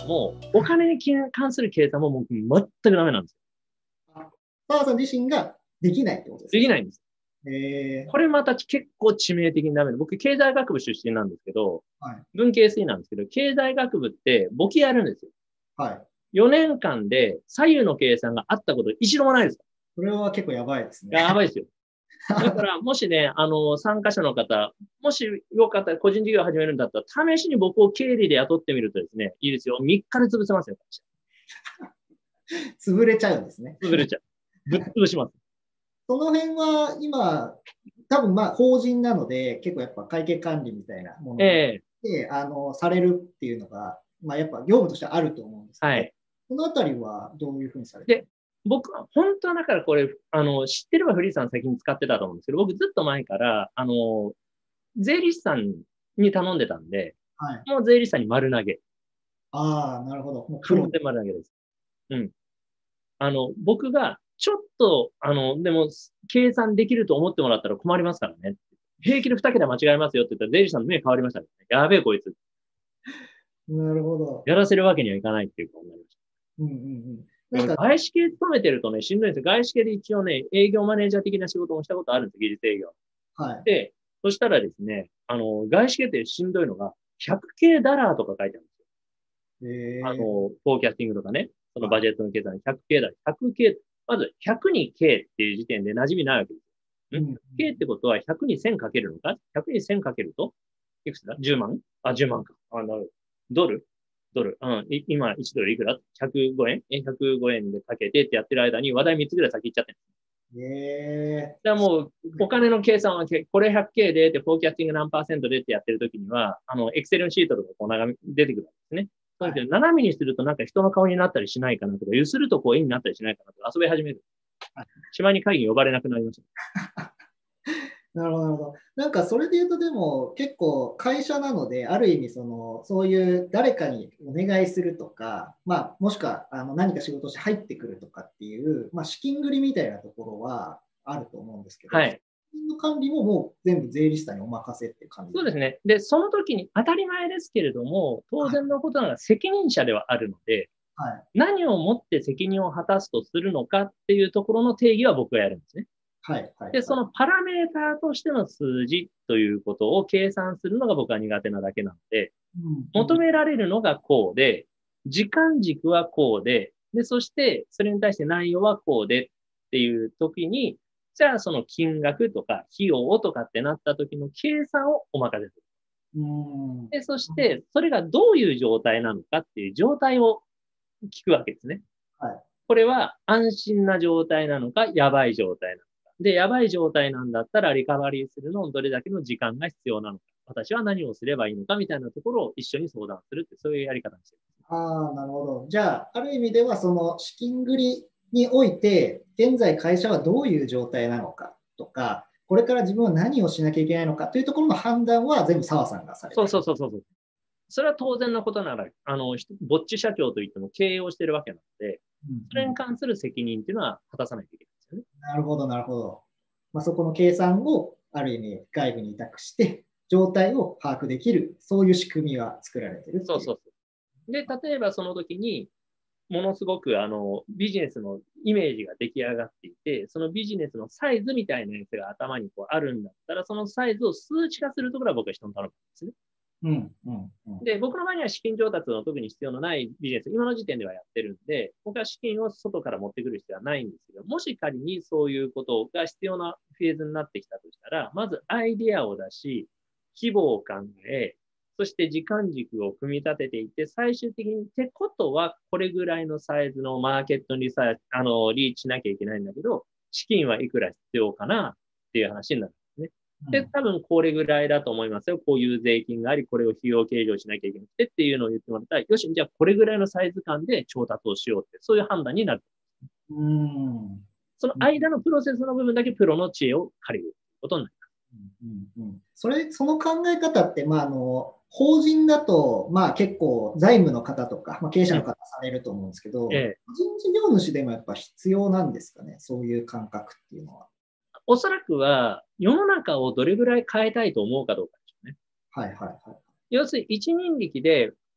も、お金に関する計算ももう全くダメなんですよ。澤さん自身ができないってことですか？ できないんです。 これまた結構致命的にダメで、僕、経済学部出身なんですけど、 はい、 文系推なんですけど、経済学部って簿記やるんですよ。 はい。 4年間で左右の計算があったこと一度もないです。 それは結構やばいですね。 やばいですよ。だから、もしね、参加者の方、もしよかったら個人事業を始めるんだったら、試しに僕を経理で雇ってみるとですね、いいですよ。3日で潰せますよ。 潰れちゃうんですね。 潰れちゃう。ぶっ潰します。 その辺は今、多分法人なので、結構やっぱ会計管理みたいなもので、されるっていうのが、やっぱ業務としてあると思うんですけど、 はい。 このあたりはどういうふうにされてる？ で、僕は本当はだからこれ、知ってればフリーさん先に使ってたと思うんですけど、僕ずっと前から、税理士さんに頼んでたんで、 はい。 もう税理士さんに丸投げ。 ああ、なるほど。もうプロ。 完全丸投げです。うん。僕が、ちょっと、でも、計算できると思ってもらったら困りますからね。平気で2桁間違えますよって言ったら、税理士さんの目変わりましたね。やべえ、こいつ。 なるほど。 やらせるわけにはいかないっていう顔になりました。 うんうんうん。なんか、 外資系勤めてるとね、しんどいんですよ。外資系で一応ね、営業マネージャー的な仕事もしたことあるんですよ、技術営業。 はい。 で、そしたらですね、外資系ってしんどいのが、100K ダラーとか書いてあるんですよ。フォーキャスティングとかね、そのバジェットの計算 100K だ。100K、まず100に K っていう時点で馴染みないわけですよ。K ってことは100に1000かけるのか？ 100 に1000かけると、いくつだ？ 10 万10万か。ドルドル。今1ドルいくら？ 105 円105円でかけてってやってる間に話題3つぐらい先行っちゃってる。だからもう、お金の計算は、これ 100K で、フォーキャスティング何%でってやってるときには、エクセルのシートとかこう出てくるんですね。そうですね。斜めにするとなんか人の顔になったりしないかなとか、揺するとこう絵になったりしないかなとか遊び始める。島に会議に呼ばれなくなりました。 なるほど、なるほど。なんかそれで言うと、でも結構会社なので、ある意味そういう誰かにお願いするとか、もしくは何か仕事して入ってくるとかっていう、資金繰りみたいなところはあると思うんですけど、 はい。 資金の管理ももう全部税理士さんにお任せっていう感じそうですね。で、その時に当たり前ですけれども、当然のことながら責任者ではあるので、 はい、 何をもって責任を果たすとするのかっていうところの定義は僕がやるんですね。 はい、はい。 で、そのパラメーターとしての数字ということを計算するのが僕は苦手なだけなので、求められるのがこうで、時間軸はこうで、で、そしてそれに対して内容はこうでっていう時に、じゃあその金額とか費用とかってなった時の計算をお任せする。で、そしてそれがどういう状態なのかっていう状態を聞くわけですね。 はい、 これは安心な状態なのか、やばい状態なのか。で、やばい状態なんだったらリカバリーするのどれだけの時間が必要なのか。私は何をすればいいのかみたいなところを一緒に相談するって、そういうやり方にしてる。 ああ、なるほど。じゃあ、ある意味では、その資金繰りにおいて、現在会社はどういう状態なのかとか、これから自分は何をしなきゃいけないのかというところの判断は全部澤さんがされてそうる。 そうそうそう。それは当然のことなら、ぼっち社長といっても経営をしているわけなので、それに関する責任っていうのは果たさないといけないですよね。 なるほど、なるほど。そこの計算をある意味外部に委託して、状態を把握できる、そういう仕組みが作られてるっていう。 そうそうそう。で、例えばその時に、ものすごくビジネスのイメージが出来上がっていて、そのビジネスのサイズみたいなやつが頭にこうあるんだったら、そのサイズを数値化するところは僕は人に頼むんですね。で、僕の場合には資金調達の特に必要のないビジネス、今の時点ではやってるんで、僕は資金を外から持ってくる必要はないんですけど、もし仮にそういうことが必要なフェーズになってきたとしたら、まずアイディアを出し、規模を考え、そして時間軸を組み立てていって、最終的にってことは、これぐらいのサイズのマーケットにリーチしなきゃいけないんだけど、資金はいくら必要かなっていう話になるんですね。で、多分これぐらいだと思いますよ。こういう税金があり、これを費用計上しなきゃいけなくてっていうのを言ってもらったら、よし、じゃあこれぐらいのサイズ感で調達をしようって、そういう判断になる。その間のプロセスの部分だけプロの知恵を借りることになります。 その考え方って、法人だと、結構財務の方とか、経営者の方されると思うんですけど、個人事業主でもやっぱ必要なんですかね、そういう感覚っていうのは。 おそらくは、世の中をどれぐらい変えたいと思うかどうかでしょうね。 はいはいはい。 要するに、一人力で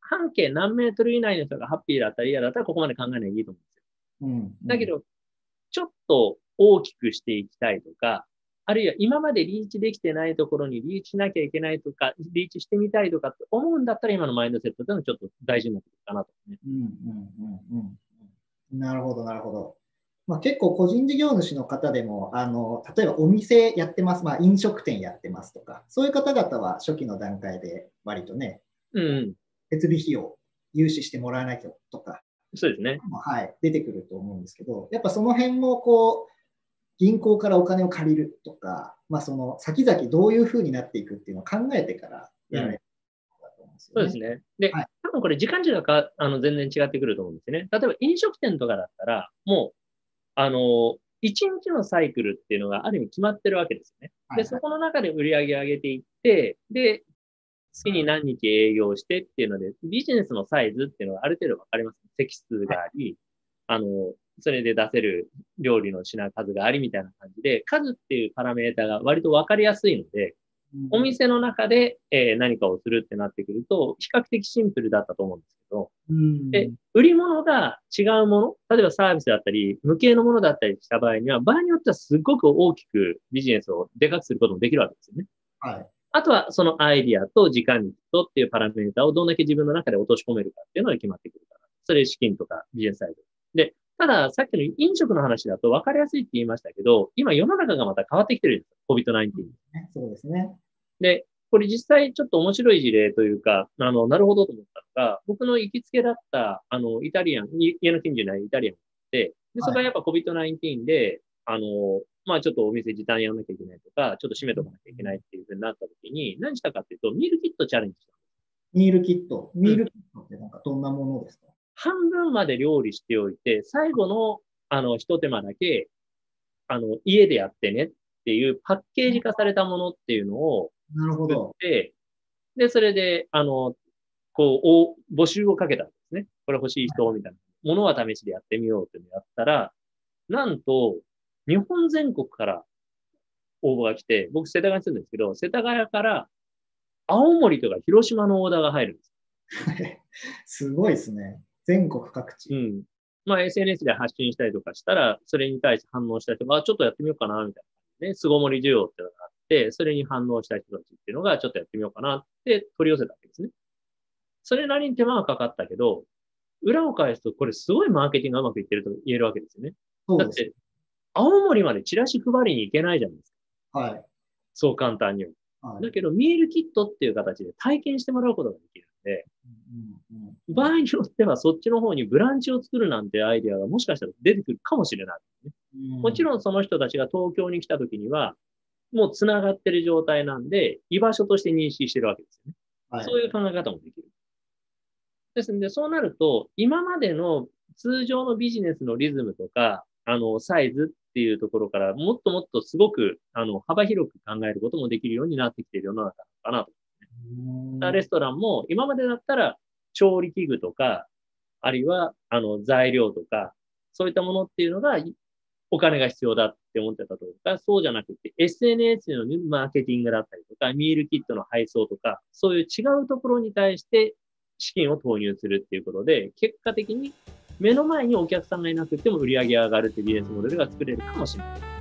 半径何メートル以内の人がハッピーだったら嫌だったらここまで考えないでいいと思うんですよ。 うん。 だけど、ちょっと大きくしていきたいとか、あるいは今までリーチできてないところにリーチしなきゃいけないとか、リーチしてみたいとかって思うんだったら今のマインドセットっていうのはちょっと大事になってくるかなと、ね。 うんうんうんうん。なるほど、なるほど。まあ、結構個人事業主の方でも、例えばお店やってます、まあ、飲食店やってますとか、そういう方々は初期の段階で割とね、 うん。 設備費用、融資してもらわなきゃとか、 そうですね。 はい、出てくると思うんですけど、やっぱその辺もこう、銀行からお金を借りるとか、まあ、その先々どういうふうになっていくっていうのを考えてからやられると思うんですよね。 そうですね。で、 はい、 多分これ時間軸が全然違ってくると思うんですよね。例えば飲食店とかだったら、もう、一日のサイクルっていうのがある意味決まってるわけですよね。で、そこの中で売り上げ上げていって、で、月に何日営業してっていうので、ビジネスのサイズっていうのがある程度わかります。席数があり、それで出せる料理の品数がありみたいな感じで、数っていうパラメータが割とわかりやすいので、お店の中で、何かをするってなってくると、比較的シンプルだったと思うんですけど、で、売り物が違うもの、例えばサービスだったり、無形のものだったりした場合には、場合によってはすごく大きくビジネスをでかくすることもできるわけですよね。 はい。 あとは、そのアイディアと時間とっていうパラメータをどんだけ自分の中で落とし込めるかっていうのが決まってくるから。それ資金とかビジネスサイド。で、ただ、さっきの飲食の話だと分かりやすいって言いましたけど、今世の中がまた変わってきてるんですよ。COVID-19。 そうですね。 で、これ実際ちょっと面白い事例というか、なるほどと思ったのが、僕の行きつけだった、イタリアン、家の近所にあるイタリアンで、で、そこはやっぱ COVID-19 で、まあちょっとお店時短やんなきゃいけないとか、ちょっと閉めとかなきゃいけないっていうふうになった時に、何したかっていうと、ミールキットチャレンジした。 ミールキット。ミールキットってなんかどんなものですか？ 半分まで料理しておいて、最後の、一手間だけ、家でやってねっていうパッケージ化されたものっていうのを作っなるほど。 て、で、それで、募集をかけたんですね。これ欲しい人みたいな。ものは試しでやってみようっていうのをやったら、なんと、日本全国から応募が来て、僕世田谷に住んでるんですけど、世田谷から青森とか広島のオーダーが入るんです。 すごいですね。全国各地。 うん。まあ SNS で発信したりとかしたら、それに対して反応した人が、ちょっとやってみようかな、みたいなね。巣ごもり需要っていうのがあって、それに反応した人たちっていうのが、ちょっとやってみようかなって取り寄せたわけですね。それなりに手間がかかったけど、裏を返すと、これすごいマーケティングがうまくいってると言えるわけですよね。 そうです。 だって、青森までチラシ配りに行けないじゃないですか。 はい。 そう簡単には。 はい、 だけど、ミールキットっていう形で体験してもらうことができるんで、場合によってはそっちの方にブランチを作るなんてアイデアがもしかしたら出てくるかもしれない、ね。もちろんその人たちが東京に来た時には、もう繋がってる状態なんで、居場所として認識してるわけですよね。はい、そういう考え方もできる。ですので、そうなると、今までの通常のビジネスのリズムとか、サイズっていうところから、もっともっとすごく、幅広く考えることもできるようになってきている世の中かなと。レストランも、今までだったら、調理器具とか、あるいは、材料とか、そういったものっていうのが、お金が必要だって思ってたとか、そうじゃなくて、SNS のマーケティングだったりとか、ミールキットの配送とか、そういう違うところに対して資金を投入するっていうことで、結果的に目の前にお客さんがいなくても売り上げが上がるっていうビジネスモデルが作れるかもしれない。